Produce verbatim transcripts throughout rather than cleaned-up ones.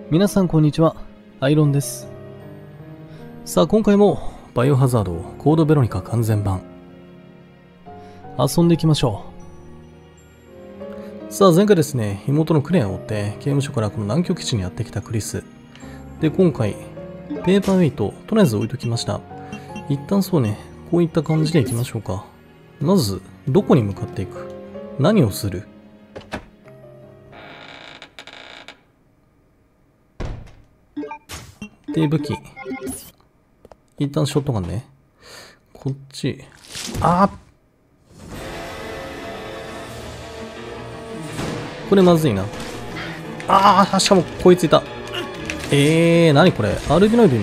皆さんこんにちは、アイロンです。さあ今回もバイオハザードコードベロニカ完全版遊んでいきましょう。さあ前回ですね、妹のクレアを追って刑務所からこの南極基地にやってきたクリスで、今回ペーパーウェイトとりあえず置いときました。一旦そうね、こういった感じでいきましょうか。まずどこに向かっていく、何をする。で、武器一旦ショットガンね。こっち、あーこれまずいな。ああ、しかもこいついた。えー、なにこれ、アルビノイドに。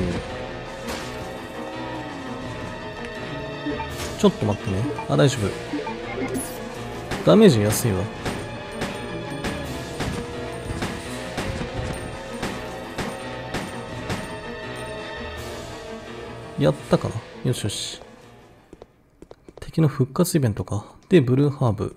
ちょっと待ってね。あ、大丈夫。ダメージ安いわ。やったかな。よしよし。敵の復活イベントか。で、ブルーハーブ。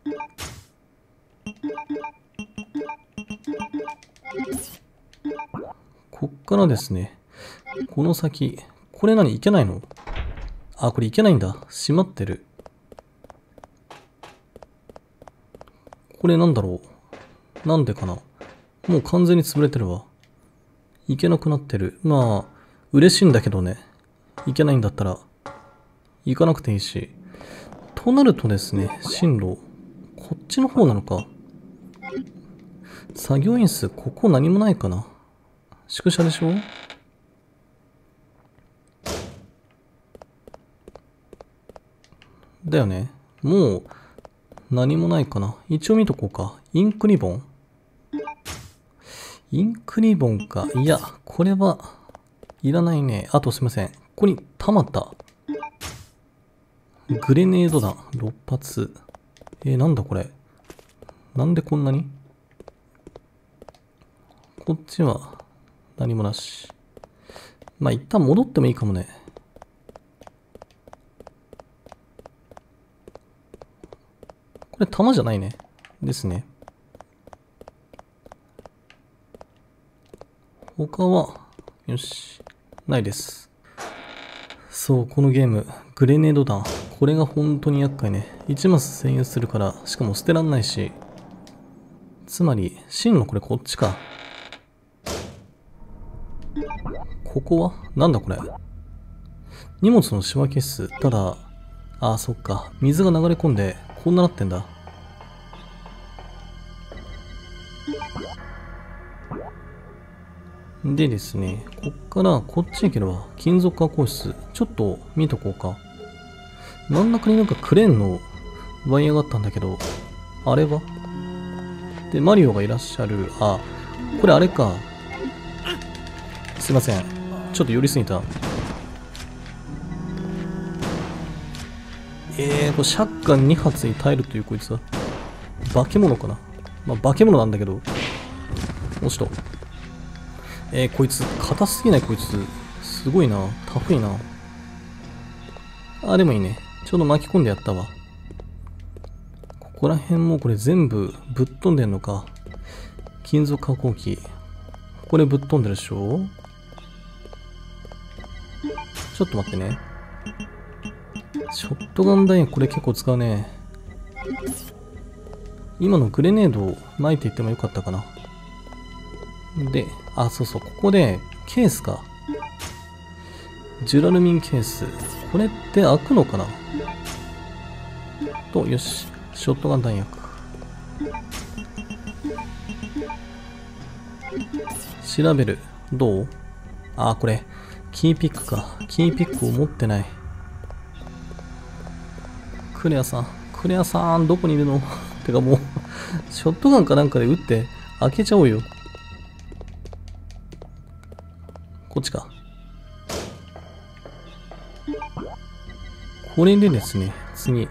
こっからですね、この先、これ何いけないの？あ、これいけないんだ。閉まってる。これなんだろう。なんでかな。もう完全に潰れてるわ。いけなくなってる。まあ、嬉しいんだけどね。いけないんだったら、行かなくていいし。となるとですね、進路、こっちの方なのか。作業員室、ここ何もないかな。宿舎でしょ？だよね。もう、何もないかな。一応見とこうか。インクリボン？インクリボンか。いや、これは、いらないね。あとすいません。ここに、たまた。グレネード弾、ろっ発。えー、なんだこれ。なんでこんなに？こっちは、何もなし。まあ、一旦戻ってもいいかもね。これ、弾じゃないね。ですね。他は、よし。ないです。そう、このゲーム、グレネード弾。これが本当に厄介ね。いちマス占有するから、しかも捨てらんないし。つまり、真のこれこっちか。ここはなんだこれ。荷物の仕分け室。ただ、ああ、そっか。水が流れ込んで、こんななってんだ。でですね、こっからこっち行ければ金属加工室。ちょっと見とこうか。真ん中になんかクレーンのワイヤーがあったんだけど、あれは？で、マリオがいらっしゃる。あ、これあれか。すいません。ちょっと寄りすぎた。えー、これシャッガンに発に耐えるというこいつは。化け物かな。まあ、化け物なんだけど。押しと。えー、こいつ、硬すぎないこいつ。すごいな。タフいな。あ、でもいいね。ちょうど巻き込んでやったわ。ここら辺もこれ全部ぶっ飛んでんのか。金属加工機。これぶっ飛んでるでしょ？ちょっと待ってね。ショットガン弾薬これ結構使うね。今のグレネードを撒いていってもよかったかな。で、あ、そうそう、ここでケースか。ジュラルミンケース。これって開くのかなと、よし。ショットガン弾薬。調べる。どう？あ、これ。キーピックか。キーピックを持ってない。クレアさん。クレアさん、どこにいるの？てかもう、ショットガンかなんかで撃って開けちゃおうよ。こっちか。これでですね、次。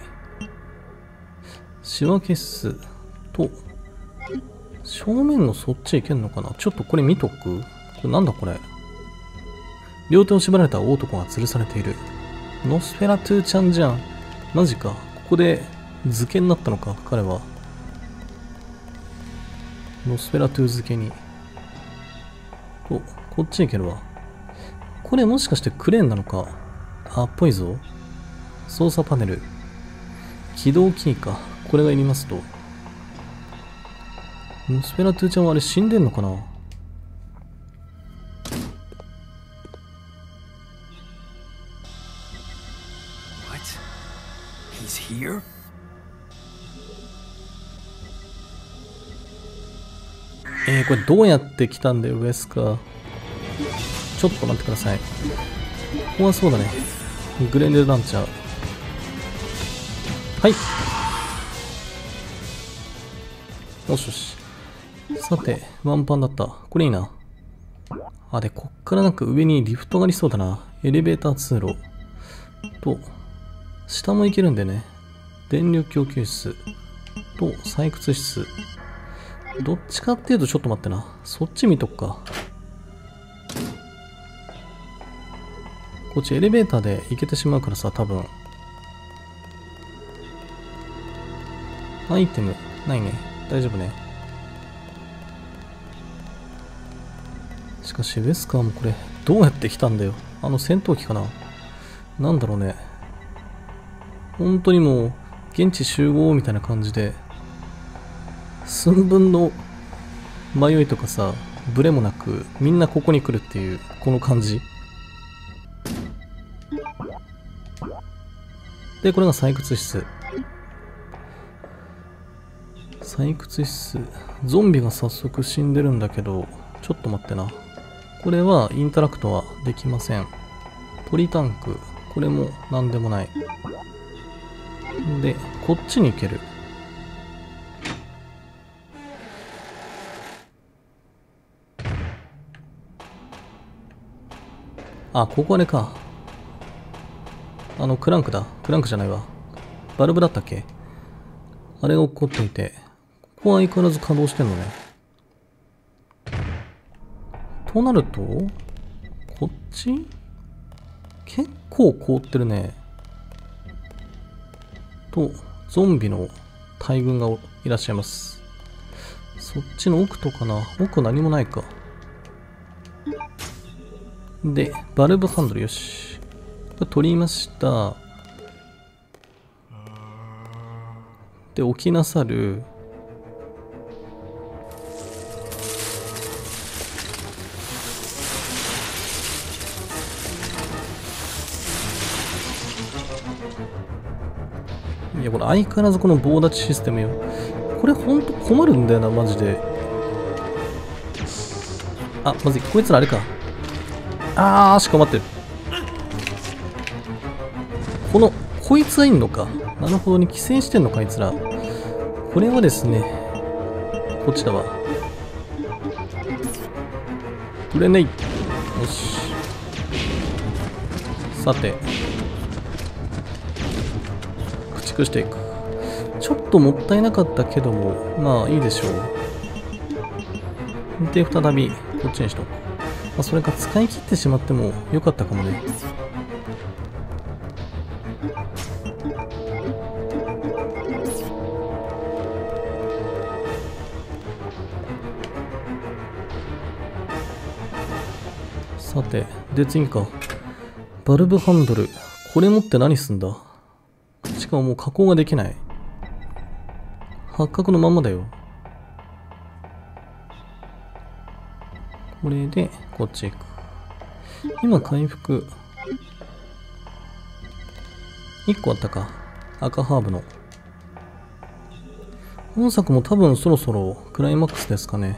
仕分け室と、正面のそっち行けんのかな？ちょっとこれ見とく？これなんだこれ。両手を縛られた男が吊るされている。ノスフェラトゥーちゃんじゃん。マジか。ここで漬けになったのか、彼は。ノスフェラトゥー漬けに。 と、こっち行けるわ。これもしかしてクレーンなのか。あ、っぽいぞ。操作パネル。起動キーか。これがいりますと。ノスフェラトゥーちゃんはあれ死んでんのかな。 He's here? えー、これどうやって来たんだよ、ウェスカー。ちょっと待ってください。ここはそうだね。グレネードランチャー。はい。よしよし。さて、ワンパンだった。これいいな。あ、で、こっからなんか上にリフトがありそうだな。エレベーター通路。と、下も行けるんでね。電力供給室。と、採掘室。どっちかっていうとちょっと待ってな。そっち見とくか。こっちエレベーターで行けてしまうからさ、多分。アイテム、ないね。大丈夫ね。しかし、ウェスカーもこれ、どうやって来たんだよ。あの戦闘機かな。なんだろうね。本当にもう、現地集合みたいな感じで、寸分の迷いとかさ、ブレもなく、みんなここに来るっていう、この感じ。で、これが採掘室。採掘室。ゾンビが早速死んでるんだけど、ちょっと待ってな。これはインタラクトはできません。ポリタンク。これも何でもない。で、こっちに行ける。あ、ここあれか。あの、クランクだ。クランクじゃないわ。バルブだったっけ？あれが起こっていて、ここは相変わらず稼働してんのね。となると、こっち？結構凍ってるね。と、ゾンビの大群がいらっしゃいます。そっちの奥とかな？奥何もないか。で、バルブハンドルよし。これ取りました。で、起きなさる。いや、これ相変わらずこの棒立ちシステムよ。これほんと困るんだよな、マジで。あ、まずい。こいつらあれか。あー、しかも待ってる。この、こいつはいんのか。なるほどに寄生してんのか、あいつら。これはですね、こっちだわ。グレネイ。よし。さて。駆逐していく。ちょっともったいなかったけども、まあいいでしょう。で、再び、こっちにしとく。まあ、それか使い切ってしまってもよかったかもね。さて、で次か。バルブハンドル。これ持って何すんだ？しかももう加工ができない。八角のまんまだよ。これで、こっち行く。今回復。いっこあったか。赤ハーブの。本作も多分そろそろクライマックスですかね。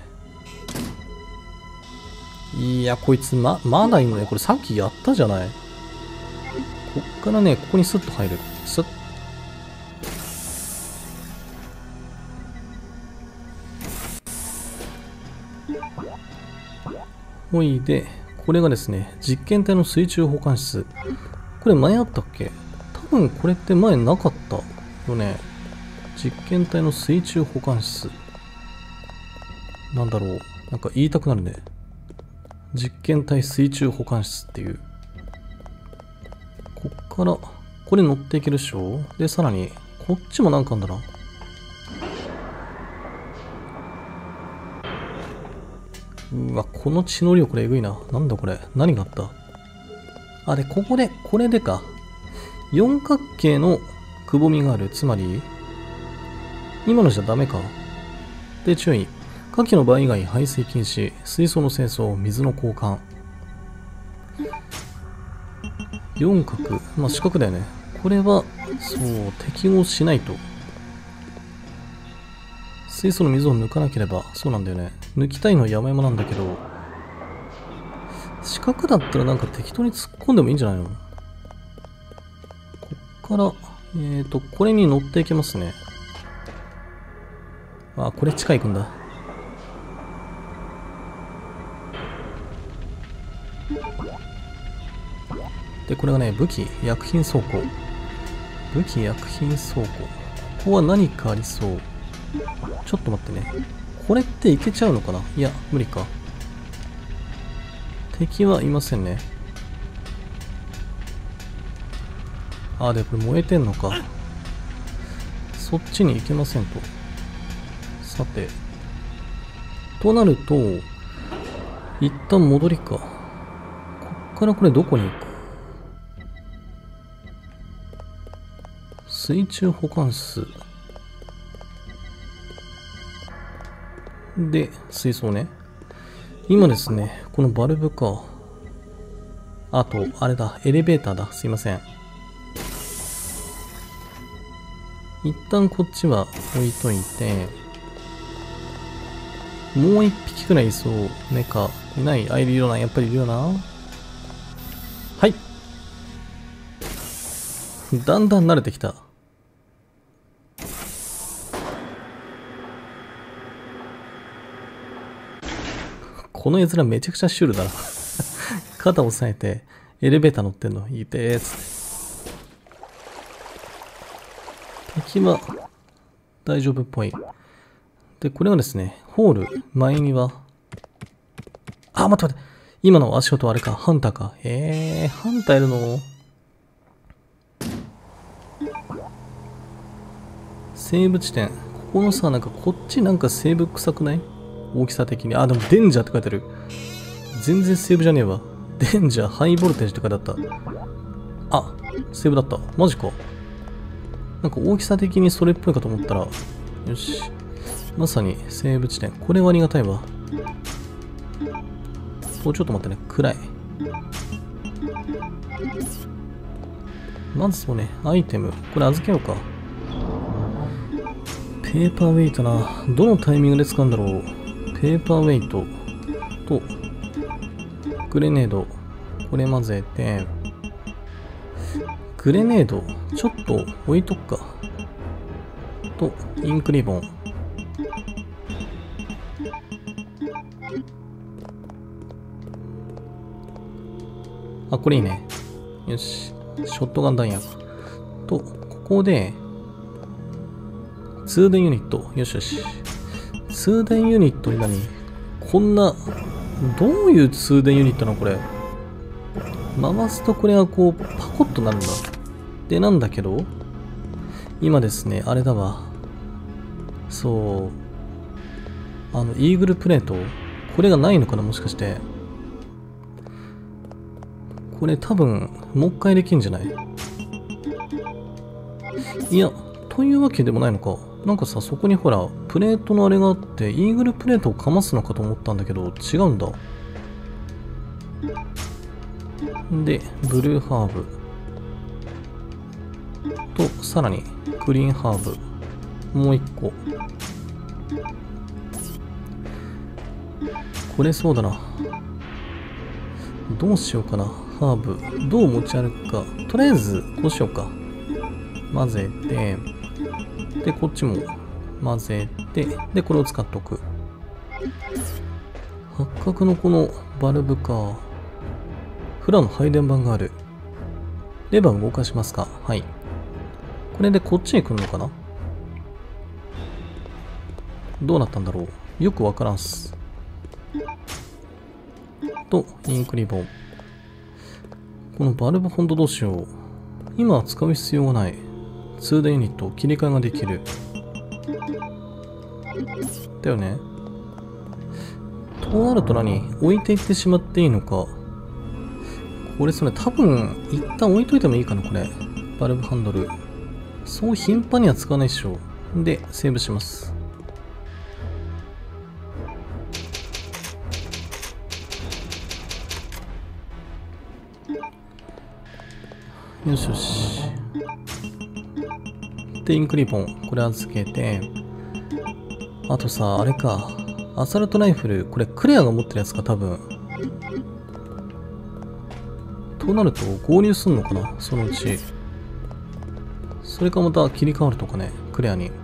いや、こいつま、まだいいのね。これさっきやったじゃない。こっからね、ここにスッと入る。スッ。ほいで、これがですね、実験体の水中保管室。これ前あったっけ？多分これって前なかったよね。実験体の水中保管室。なんだろう。なんか言いたくなるね。実験体水中保管室っていう。こっから、これ乗っていけるでしょ？で、さらに、こっちもなんかあんだな。 うわ、この血の量これえぐいな。なんだこれ。何があった？あ、で、ここで、これでか。四角形のくぼみがある。つまり、今のじゃダメか。で、注意。下記の場合以外排水禁止。水槽の清掃。水の交換。四角。まあ、四角だよね。これは、そう、適合しないと。水素の水を抜かなければ、そうなんだよね。抜きたいのは山々なんだけど、四角だったらなんか適当に突っ込んでもいいんじゃないの？こっから、えーと、これに乗っていけますね。あ、これ地下行くんだ。で、これがね、武器、薬品倉庫。武器、薬品倉庫。ここは何かありそう。ちょっと待ってね。これっていけちゃうのかな？いや、無理か。敵はいませんね。あ、で、これ燃えてんのか。そっちに行けませんと。さて。となると、一旦戻りか。こっからこれどこに行く？水中保管室。で、水槽ね。今ですね、このバルブか。あと、あれだ、エレベーターだ。すいません。一旦こっちは置いといて、もう一匹くらいいそう。メカ。いない？あ、いるよな。やっぱりいるよな。はい。だんだん慣れてきた。この絵面めちゃくちゃシュールだな。肩押さえて、エレベーター乗ってんの。いてーっつって。敵は、大丈夫っぽい。で、これはですね、ホール、前庭。あ、待って待って。今の足音あれか、ハンターか。えー、ハンターいるの？セーブ地点。ここのさ、なんかこっちなんかセーブ臭くない？大きさ的に。あ、でもデンジャーって書いてある。全然セーブじゃねえわ。デンジャーハイボルテージって書いてあった。あ、セーブだった。マジか。なんか大きさ的にそれっぽいかと思ったら、よし。まさにセーブ地点。これはありがたいわ。お、ちょっと待ってね。暗い。まずそうね、アイテム。これ預けようか。ペーパーウェイトな。どのタイミングで使うんだろう。ペーパーウェイトと、グレネード。これ混ぜて、グレネード、ちょっと置いとくか。と、インクリボン。あ、これいいね。よし。ショットガン弾薬。と、ここで、通電ユニット。よしよし。通電ユニットに何？こんな、どういう通電ユニットなのこれ。回すとこれがこう、パコッとなるんだ。で、なんだけど、今ですね、あれだわ。そう。あの、イーグルプレート。これがないのかなもしかして。これ多分、もう一回できんじゃない？いや、というわけでもないのか。なんかさ、そこにほら、プレートのあれがあって、イーグルプレートをかますのかと思ったんだけど、違うんだ。で、ブルーハーブ。と、さらに、グリーンハーブ。もう一個。これそうだな。どうしようかな。ハーブ。どう持ち歩くか。とりあえず、こうしようか。混ぜて、で、こっちも混ぜて、で、これを使っとく。八角のこのバルブか。フラの配電盤がある。レバー動かしますか。はい。これでこっちに来るのかな？どうなったんだろう。よくわからんっす。と、インクリボン。このバルブほんとどうしよう。今は使う必要がない。通電ユニット、切り替えができる。だよね。 となると何？置いていってしまっていいのか。これそれ多分、一旦置いといてもいいかな、これ。バルブハンドル。そう頻繁には使わないでしょ。で、セーブします。よしよし。で、インクリボン、これ預けて、あとさ、あれか。アサルトライフル、これクレアが持ってるやつか、多分。となると、合流すんのかな、そのうち。それかまた切り替わるとかね、クレアに。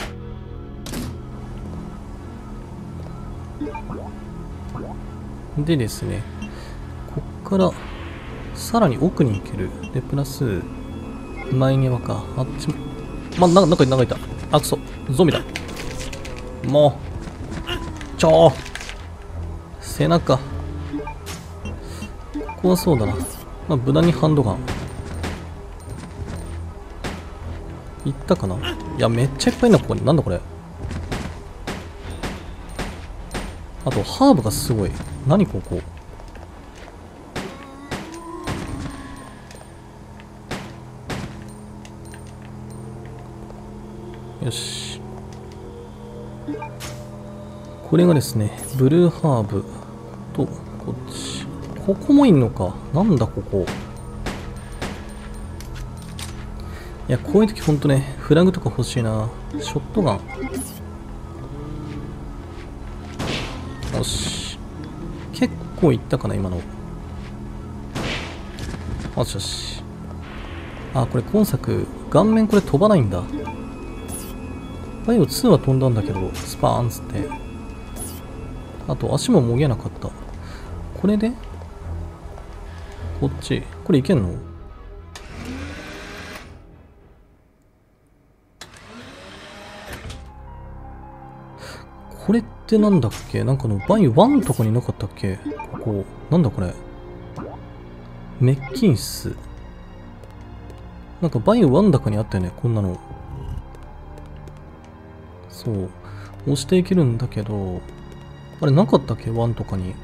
でですね、こっから、さらに奥に行ける。で、プラス、前庭か。あっちも。ま、な、中に中いた。あ、くそ。ゾンビだ。もう。ちょー。背中。ここはそうだな。まあ、無難にハンドガン。いったかな？いや、めっちゃいっぱいいるな、ここに。なんだこれ。あと、ハーブがすごい。何ここ。よし。これがですね、ブルーハーブと、こっち。ここもいんのか。なんだここ。いや、こういう時ほんとね、フラグとか欲しいな。ショットガン。よし。結構いったかな、今の。よしよし。あ、これ今作、顔面これ飛ばないんだ。バイオツーは飛んだんだけど、スパーンつって。あと足ももげなかった。これでこっち。これいけんの？これってなんだっけ？なんかのバイワンとかになかったっけ？ここ。なんだこれ。メッキンス。なんかバイオワンだかにあったよね、こんなの。そう。押していけるんだけど、あれなかったっけ？ワンとかに。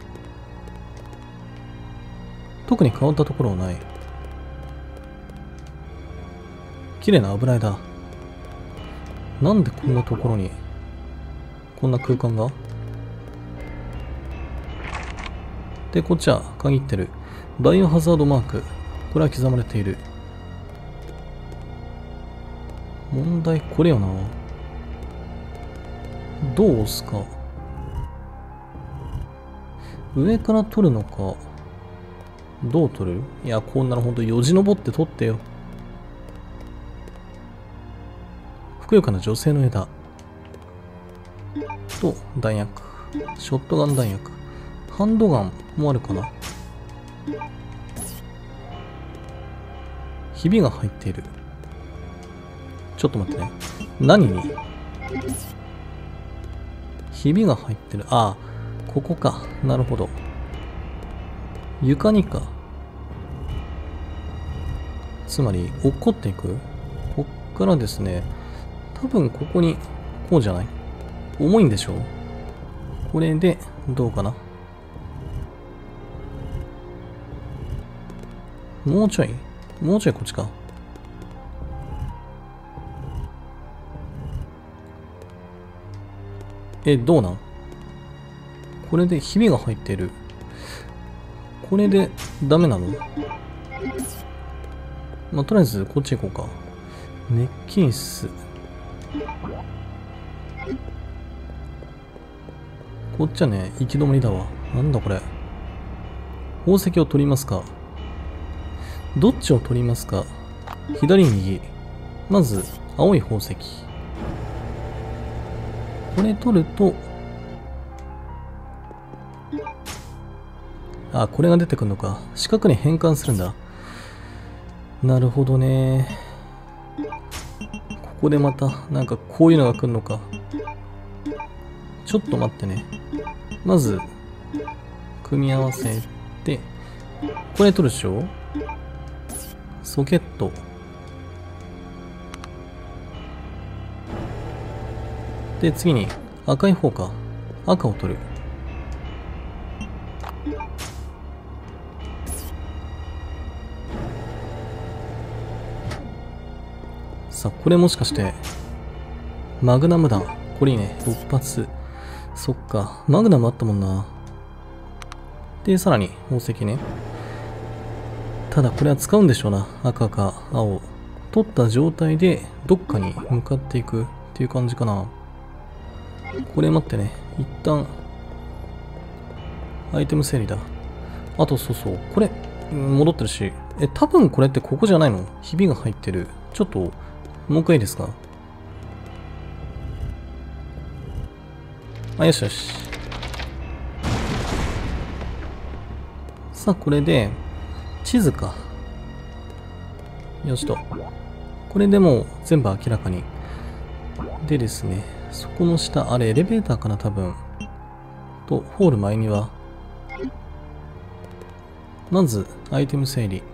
特に変わったところはない。綺麗な油絵だ。なんでこんなところに、こんな空間が？で、こっちは限ってる。バイオハザードマーク。これは刻まれている。問題これよな。どう押すか。上から取るのか。どう取る？いや、こんなのほんとよじ登って取ってよ。ふくよかな女性の枝。と、弾薬。ショットガン弾薬。ハンドガンもあるかな。ひびが入っている。ちょっと待ってね。何に？ひびが入ってる。ああ、ここか。なるほど。床にか。つまり、落っこっていく？こっからですね、多分ここに、こうじゃない？重いんでしょ？これで、どうかな？もうちょい？もうちょいこっちか。え、どうなん？これでひびが入ってる。これでダメなの？まあ、とりあえずこっち行こうか。メッキンス。こっちはね、行き止まりだわ。なんだこれ。宝石を取りますか？どっちを取りますか？左右。まず、青い宝石。これ取ると、あ、これが出てくるのか。四角に変換するんだ。なるほどね。ここでまた、なんかこういうのが来るのか。ちょっと待ってね。まず、組み合わせて、これ取るでしょ？ソケット。で、次に赤い方か。赤を取る。 さ、これもしかして、マグナム弾。これいいね。ろっ発。そっか。マグナムあったもんな。で、さらに、宝石ね。ただこれは使うんでしょうな。赤か青。取った状態で、どっかに向かっていくっていう感じかな。これ待ってね。一旦、アイテム整理だ。あと、そうそう。これ、戻ってるし。え、多分これってここじゃないの？ひびが入ってる。ちょっと、もう一回いいですか？あ、よしよし。さあ、これで、地図か。よしと。これでもう全部明らかに。でですね、そこの下、あれエレベーターかな、多分。と、ホール前には。まず、アイテム整理。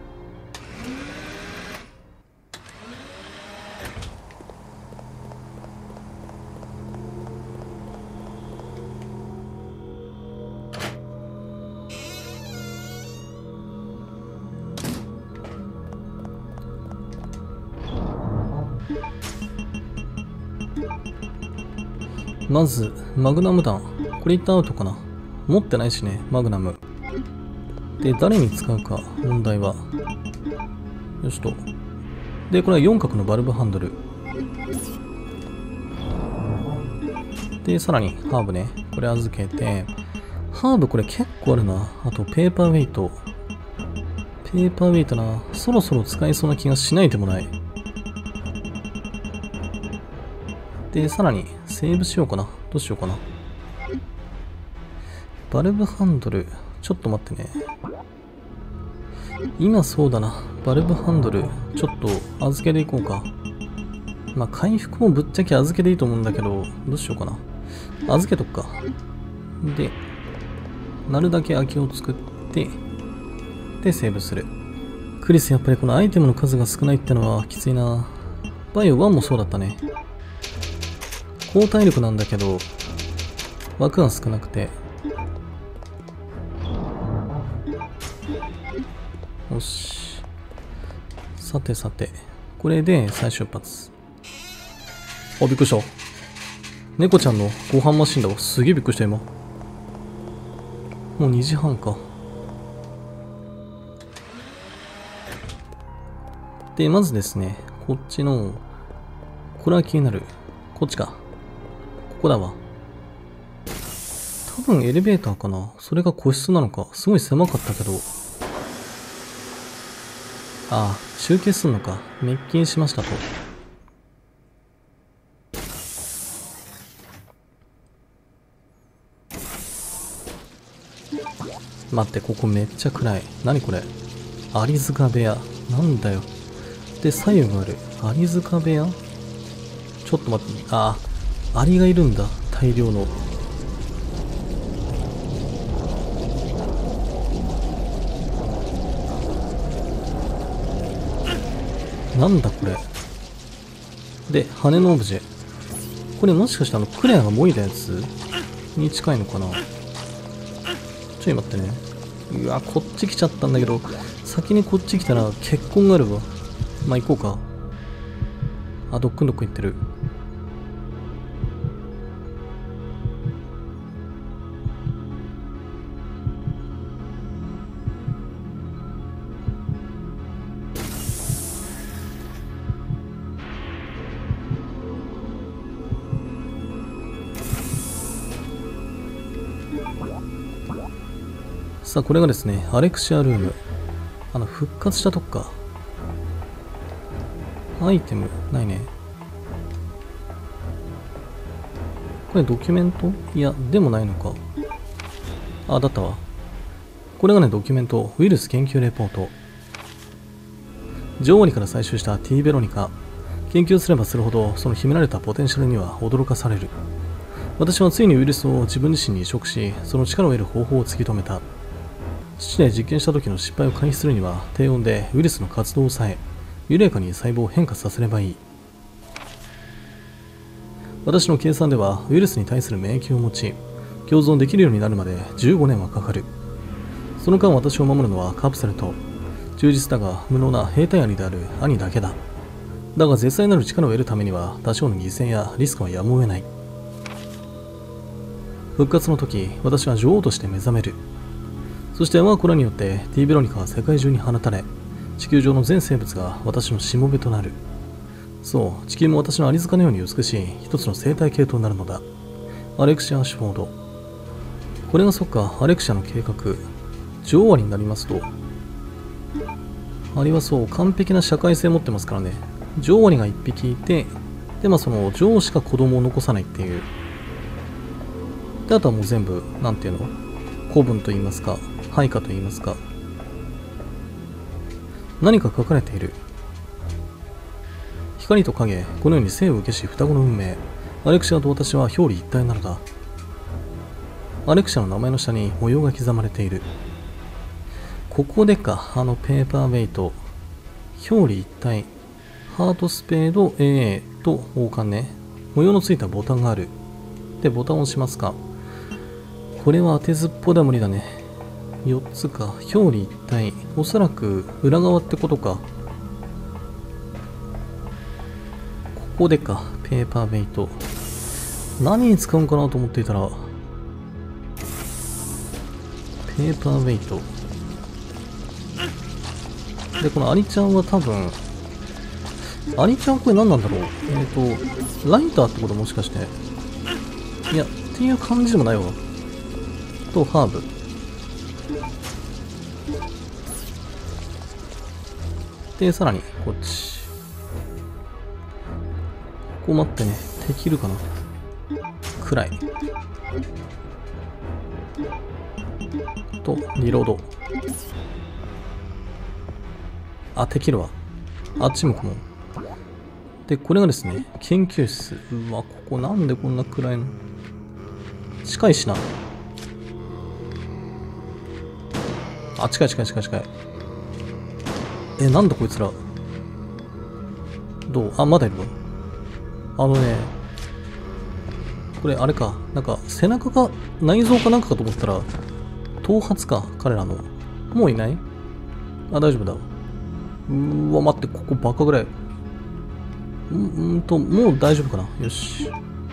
まず、マグナム弾。これ一旦アウトかな。持ってないしね、マグナム。で、誰に使うか、問題は。よしと。で、これは四角のバルブハンドル。で、さらに、ハーブね。これ預けて。ハーブこれ結構あるな。あと、ペーパーウェイト。ペーパーウェイトな。そろそろ使えそうな気がしないでもない。で、さらに、セーブしようかな。どうしようかな。バルブハンドル。ちょっと待ってね。今そうだな。バルブハンドル。ちょっと預けでいこうか。まあ、回復もぶっちゃけ預けでいいと思うんだけど、どうしようかな。預けとくか。で、なるだけ空きを作って、で、セーブする。クリス、やっぱりこのアイテムの数が少ないってのはきついな。バイオワンもそうだったね。高体力なんだけど、枠が少なくて。よし。さてさて。これで再出発。あ、びっくりした。猫ちゃんのご飯マシンだわ。すげえびっくりした今。もうにじはんか。で、まずですね、こっちの、これは気になる。こっちか。ここだわ。多分エレベーターかな。それが個室なのか。すごい狭かったけど。ああ、集計すんのか。滅菌しましたと。待って、ここめっちゃ暗い。何これ。アリ塚部屋。なんだよ。で、左右がある。アリ塚部屋？ちょっと待って。ああ、アリがいるんだ。大量の。なんだこれ。で、羽のオブジェ。これもしかしてあの、クレアがもいだやつに近いのかな。ちょい待ってね。うわ、こっち来ちゃったんだけど、先にこっち来たら結婚があるわ。まあ、行こうか。あ、どっくんどっくん行ってる。さあ、これがですね、アレクシアルーム。あの、復活したとこか。アイテム、ないね。これドキュメント？いや、でもないのか。あ、だったわ。これがね、ドキュメント。ウイルス研究レポート。女王アリから採集した T ベロニカ。研究すればするほど、その秘められたポテンシャルには驚かされる。私はついにウイルスを自分自身に移植し、その力を得る方法を突き止めた。父で実験した時の失敗を回避するには、低温でウイルスの活動を抑え、緩やかに細胞を変化させればいい。私の計算では、ウイルスに対する免疫を持ち、共存できるようになるまでじゅうごねんはかかる。その間私を守るのはカプセルと、忠実だが無能な兵隊アリである兄だけだ。 だが絶大なる力を得るためには多少の犠牲やリスクはやむを得ない。復活の時、私は女王として目覚める。そして我が子らによってティーベロニカは世界中に放たれ、地球上の全生物が私のしもべとなる。そう、地球も私のアリ塚のように美しい一つの生態系となるのだ。アレクシア・アシュフォード。これがそっか、アレクシアの計画。女王アリになりますと、アリはそう、完璧な社会性を持ってますからね。女王アリが一匹いて、で、まあその女王しか子供を残さないっていう。で、あとはもう全部、なんていうの、子分と言いますか、配下と言いますか。何か書かれている。光と影、このように生を受けし双子の運命。アレクシアと私は表裏一体なのだ。アレクシアの名前の下に模様が刻まれている。ここでか、あのペーパーウェイト。表裏一体。ハートスペード エーエー と王冠ね。模様のついたボタンがある。で、ボタンを押しますか。これは当てずっぽでは無理だね。よっつか。表裏一体。おそらく裏側ってことか。ここでか。ペーパーウェイト。何に使うんかなと思っていたら、ペーパーウェイト。で、このアリちゃんは多分、アリちゃんこれ何なんだろう。えっと、ライターってこともしかして。いや、っていう感じでもないわ。と、ハーブ。で、さらに、こっち。ここ待ってね。敵いるかな。暗い。と、リロード。あ、敵いるわ。あっち向くもん。で、これがですね、研究室。うわ、ここなんでこんな暗いの。近いしな。あ、近い近い近い近い。え、なんだこいつら。どうあ、まだいるの。あのね、これあれか。なんか、背中が内臓かなんかかと思ったら、頭髪か、彼らの。もういない？あ、大丈夫だ。うーわ、待って、ここバカぐらい。んんと、もう大丈夫かな。よし。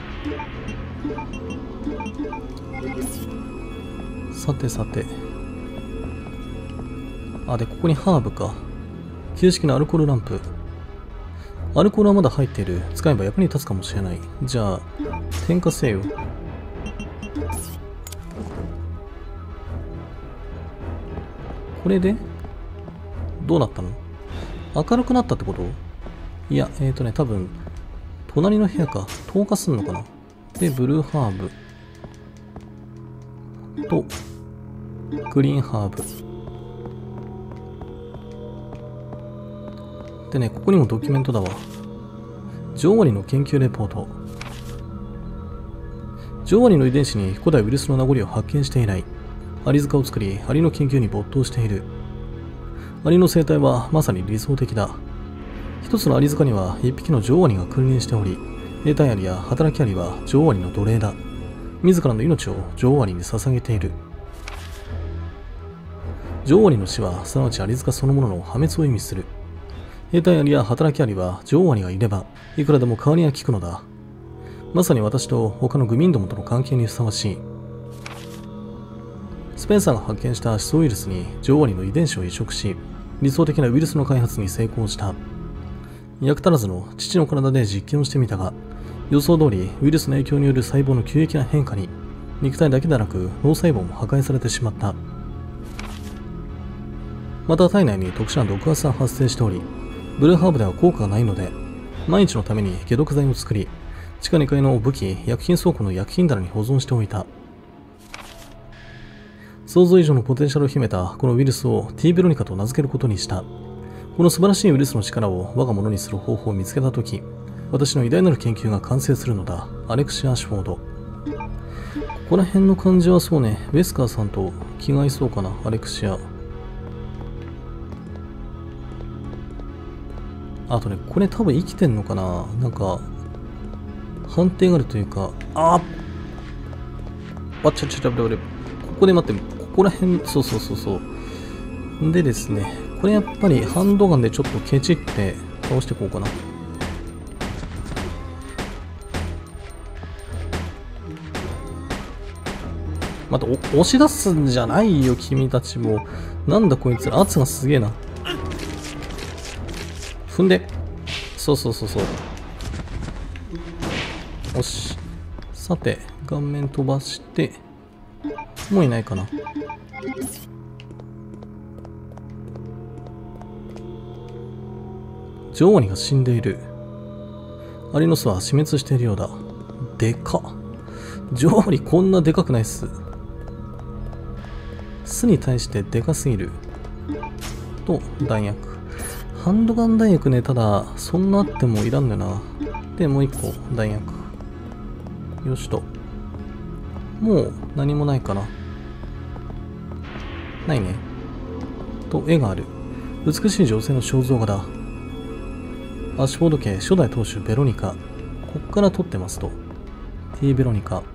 さてさて。あ、で、ここにハーブか。旧式のアルコールランプ。アルコールはまだ入っている。使えば役に立つかもしれない。じゃあ、点火せよ。これでどうなったの？明るくなったってこと？いや、えーとね、多分、隣の部屋か。透過すんのかな。で、ブルーハーブ。と、グリーンハーブ。でね、ここにもドキュメントだわ。女王アリの研究レポート。女王アリの遺伝子に古代ウイルスの名残を発見して以来、アリ塚を作り、アリの研究に没頭している。アリの生態はまさに理想的だ。一つのアリ塚には一匹の女王アリが君臨しており、兵隊アリや働きアリは女王アリの奴隷だ。自らの命を女王アリに捧げている。女王アリの死はすなわちアリ塚そのものの破滅を意味する。兵隊アリや働きアリは女王アリがいればいくらでも代わりが利くのだ。まさに私と他のグミンどもとの関係にふさわしい。スペンサーが発見したシソウイルスに女王アリの遺伝子を移植し、理想的なウイルスの開発に成功した。役足らずの父の体で実験をしてみたが、予想通りウイルスの影響による細胞の急激な変化に肉体だけでなく脳細胞も破壊されてしまった。また体内に特殊な毒ガスが発生しており、ブルーハーブでは効果がないので、万一のために解毒剤を作り、地下にかいの武器薬品倉庫の薬品棚に保存しておいた。想像以上のポテンシャルを秘めたこのウイルスを T ベロニカと名付けることにした。この素晴らしいウイルスの力を我が物にする方法を見つけたとき、私の偉大なる研究が完成するのだ。アレクシア・アシュフォード。ここら辺の感じはそうね、ウェスカーさんと気が合いそうかな、アレクシア。あとね、これ多分生きてんのかな、なんか、判定があるというか、あっあちゃちゃちゃ、ここで待って、ここら辺、そうそうそうそう。でですね、これやっぱりハンドガンでちょっとケチって倒していこうかな。 また、押し出すんじゃないよ、君たちも。なんだこいつら、圧がすげえな。踏んで。そうそうそうそう。よし。さて、顔面飛ばして、もういないかな。女王にが死んでいる。アリの巣は死滅しているようだ。でかっ。女王にこんなでかくないっす。巣に対してでかすぎる。と、弾薬。ハンドガン弾薬ね、ただ、そんなあってもいらんのよな。で、もう一個、弾薬。よしと。もう何もないかな。ないね。と、絵がある。美しい女性の肖像画だ。アッシュフォード家初代当主ベロニカ。こっから撮ってますと。T ベロニカ。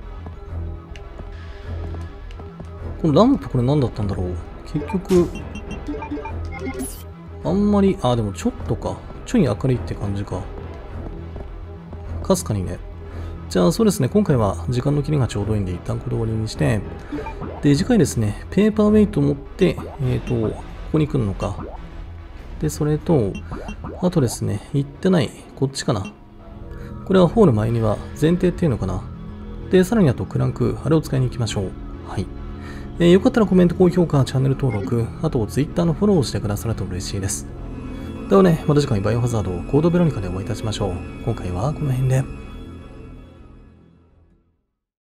このランプこれ何だったんだろう。結局、あんまり、あ、でもちょっとか。ちょい明るいって感じか。かすかにね。じゃあそうですね、今回は時間の切りがちょうどいいんで一旦これ終わりにして、で、次回ですね、ペーパーウェイトを持って、えっと、ここに来るのか。で、それと、あとですね、行ってない、こっちかな。これはホール前には前提っていうのかな。で、さらにあとクランク、あれを使いに行きましょう。はい。えー、よかったらコメント、高評価、チャンネル登録、あと Twitter のフォローをしてくださると嬉しいです。ではね、また次回バイオハザードコードベロニカでお会いいたしましょう。今回はこの辺で。